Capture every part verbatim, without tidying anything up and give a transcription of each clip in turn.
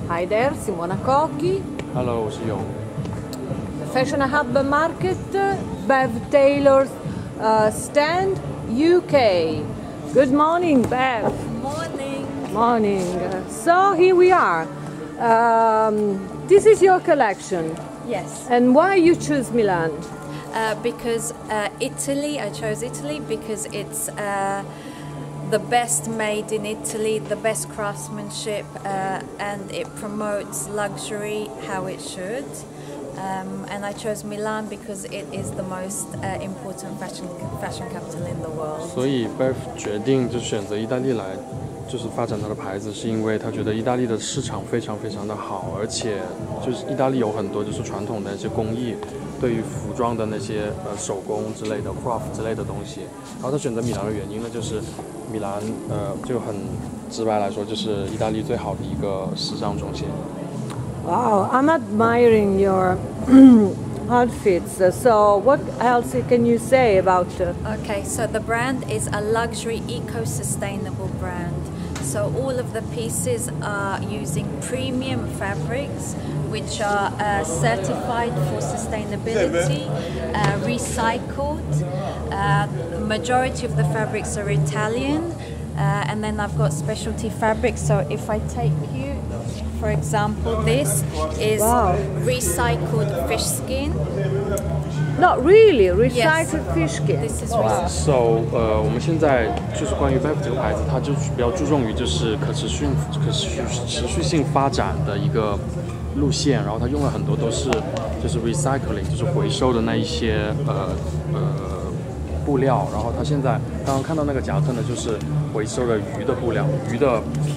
Hi there, Simona Cochi. Hello, 我是勇。 Fashion Hub Market, Bav Tailor uh, stand, U K. Good morning, Bav. Morning. Morning. So here we are. Um, this is your collection. Yes. And why you choose Milan? Uh, because uh, Italy, I chose Italy because it's uh, the best made in Italy, the best craftsmanship, uh, and it promotes luxury how it should. Um, and I chose Milan because it is the most uh, important fashion fashion capital in the world. 所以 Bav 决定就选择意大利来，就是发展它的牌子，是因为他觉得意大利的市场非常非常的好，而且就是意大利有很多就是传统的一些工艺，对于服装的那些呃手工之类的 craft 之类的东西。然后他选择米兰的原因呢，就是米兰呃就很直白来说，就是意大利最好的一个时尚中心。 Wow, I'm admiring your outfits. So what else can you say about uh, Okay, so the brand is a luxury eco-sustainable brand. So all of the pieces are using premium fabrics which are uh, certified for sustainability, uh, recycled. Uh, the majority of the fabrics are Italian, uh, and then I've got specialty fabrics. So if I take you, for example, this is Wow. recycled fish skin. Not really, recycled Yes. fish skin. This is Wow. recycled. So 呃，我们现在就是关于 Bav 这个牌子，它就比较注重于就是可持续、可持续持续性发展的一个路线，然后它用了很多都是就是 recycling， 就是回收的那一些呃呃布料，然后它现在刚刚看到那个夹克呢，就是回收的鱼的布料，鱼的皮。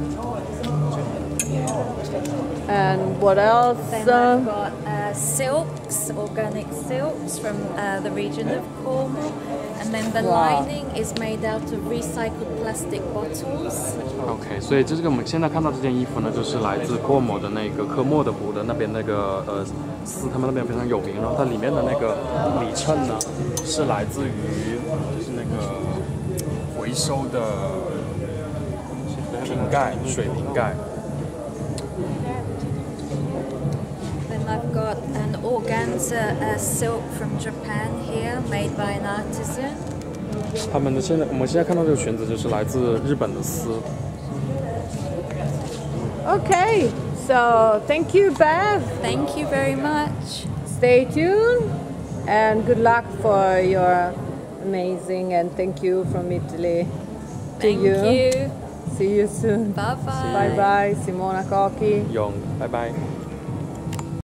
And what else? Then Uh, I've got uh, silks, organic silks from uh, the region of Cornwall, and then the Wow. lining is made out of recycled plastic bottles. OK， 所以这个我们现在看到这件衣服呢，就是来自郭某的那个科莫的布的那边那个呃丝，他们那边非常有名。然后它里面的那个里衬呢，是来自于就是那个回收的瓶盖，水瓶盖。 Then I've got an organza uh, silk from Japan here, made by an artisan. 他们的现在我们现在看到这个裙子就是来自日本的丝。 okay, so thank you, Bav. Thank you very much. Stay tuned and good luck for your amazing and thank you from Italy to Thank you. you. See you soon. Bye bye. Bye bye, Simona Cochi. 勇，拜拜。